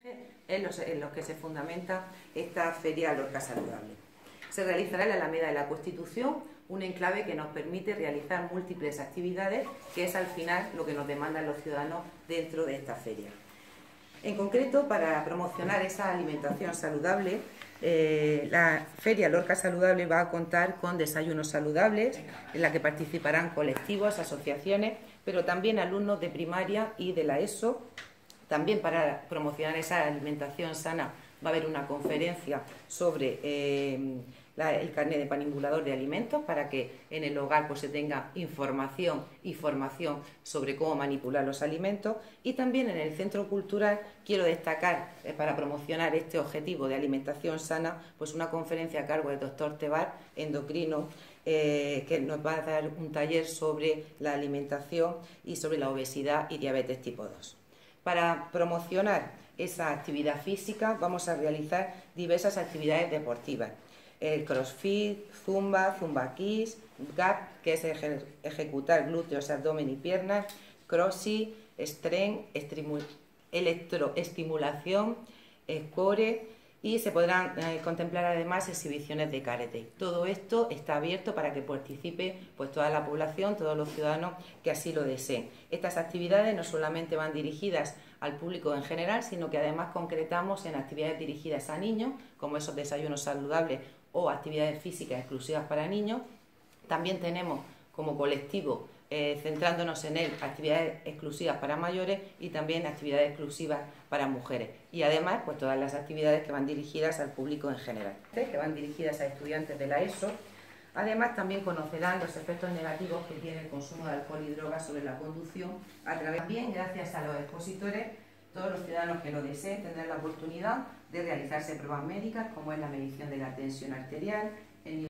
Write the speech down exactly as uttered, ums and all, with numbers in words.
en los, en los que se fundamenta esta Feria Lorca Saludable. Se realizará en la Alameda de la Constitución, un enclave que nos permite realizar múltiples actividades, que es al final lo que nos demandan los ciudadanos dentro de esta feria. En concreto, para promocionar esa alimentación saludable, eh, la Feria Lorca Saludable va a contar con desayunos saludables, en la que participarán colectivos, asociaciones, pero también alumnos de primaria y de la ESO. También para promocionar esa alimentación sana va a haber una conferencia sobre eh, la, el carnet de panipulador de alimentos, para que en el hogar pues, se tenga información y formación sobre cómo manipular los alimentos. Y también en el Centro Cultural quiero destacar, eh, para promocionar este objetivo de alimentación sana, pues una conferencia a cargo del doctor Tebar, endocrino, eh, que nos va a dar un taller sobre la alimentación y sobre la obesidad y diabetes tipo dos. Para promocionar esa actividad física vamos a realizar diversas actividades deportivas. El crossfit, zumba, zumba kids, gap, que es eje ejecutar glúteos, abdomen y piernas, crossfit, strength, electroestimulación, core, y se podrán eh, contemplar además exhibiciones de karate. Todo esto está abierto para que participe pues, toda la población, todos los ciudadanos que así lo deseen. Estas actividades no solamente van dirigidas al público en general, sino que además concretamos en actividades dirigidas a niños, como esos desayunos saludables o actividades físicas exclusivas para niños. También tenemos como colectivo, eh, centrándonos en él, actividades exclusivas para mayores y también actividades exclusivas para mujeres. Y además, pues todas las actividades que van dirigidas al público en general, que van dirigidas a estudiantes de la ESO. Además, también conocerán los efectos negativos que tiene el consumo de alcohol y drogas sobre la conducción. A través, también, gracias a los expositores, todos los ciudadanos que lo deseen tendrán la oportunidad de realizarse pruebas médicas, como es la medición de la tensión arterial, el